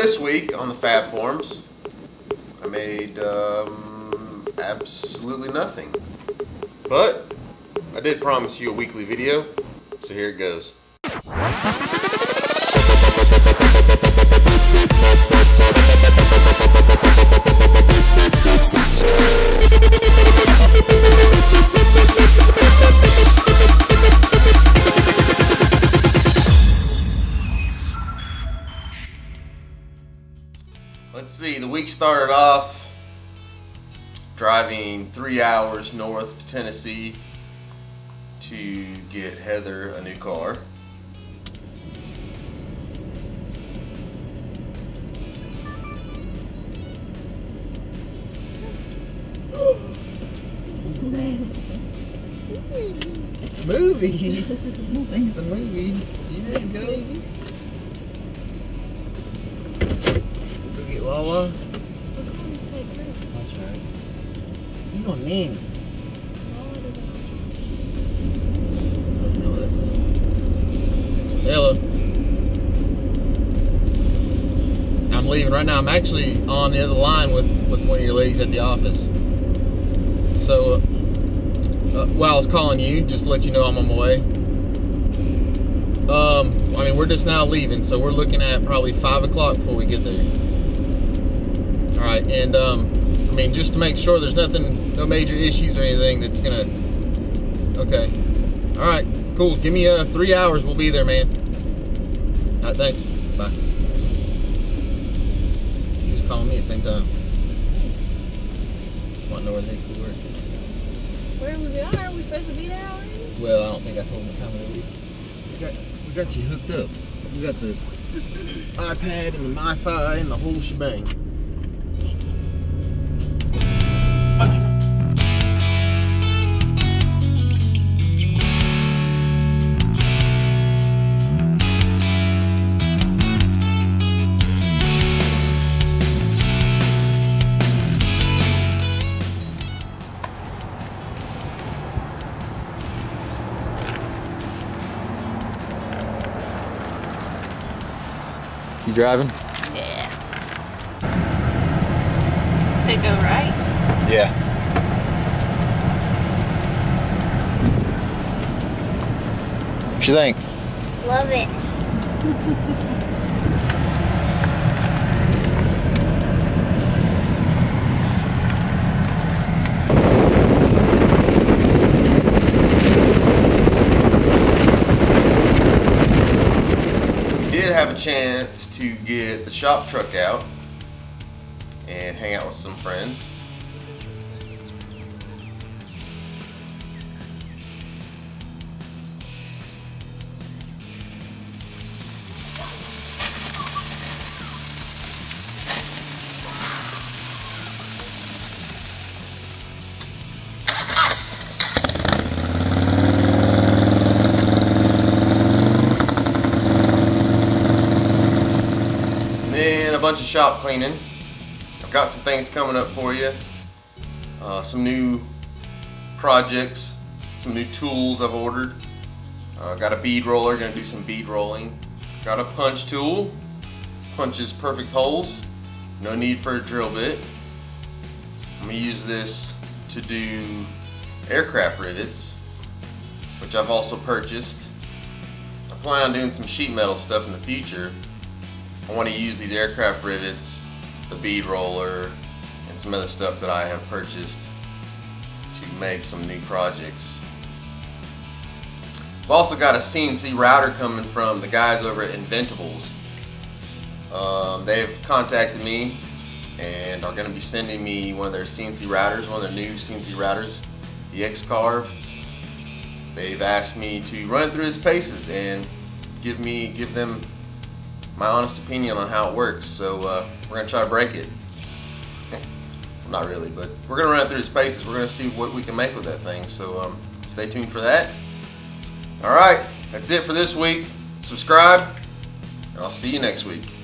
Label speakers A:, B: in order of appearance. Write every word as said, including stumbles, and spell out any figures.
A: this week on the Fab Forums, I made um, absolutely nothing. But I did promise you a weekly video, so here it goes. Let's see, the week started off driving three hours north to Tennessee to get Heather a new car.
B: Movie? I don't think it's a movie. Here you go. Go get Lala. That's right. You want Nanny.
C: Hello. I'm leaving right now. I'm actually on the other line with, with one of your ladies at the office. So, uh, uh, well, I was calling you just to let you know I'm on my way. Um, I mean, we're just now leaving, so we're looking at probably five o'clock before we get there. All right, and um, I mean, just to make sure there's nothing, no major issues or anything that's gonna. Okay. All right. Cool. Give me uh three hours. We'll be there, man. All right. Thanks. Bye. He was calling me at the same time. Want to know where they could work?
D: Where we are? Are we supposed to be there already?
C: Well, I don't think I told him what time it is.
B: We got, we got you hooked up. We got the iPad and the Wi-Fi and the whole shebang.
C: You driving?
D: Yeah. Say go right?
A: Yeah.
C: What you think?
E: Love it.
A: Have a chance to get the shop truck out and hang out with some friends. And a bunch of shop cleaning. I've got some things coming up for you. Uh, some new projects, some new tools I've ordered. Uh, got a bead roller, gonna do some bead rolling. Got a punch tool, punches perfect holes. No need for a drill bit. I'm gonna use this to do aircraft rivets, which I've also purchased. I plan on doing some sheet metal stuff in the future. I want to use these aircraft rivets, the bead roller, and some other stuff that I have purchased to make some new projects. I've also got a C N C router coming from the guys over at Inventables. Um, they've contacted me and are going to be sending me one of their C N C routers, one of their new C N C routers, the X-carve. They've asked me to run it through its paces and give me, give them my honest opinion on how it works. So uh, we're gonna try to break it. Not really, but we're gonna run it through its paces. We're gonna see what we can make with that thing. So um, stay tuned for that. All right, that's it for this week. Subscribe, and I'll see you next week.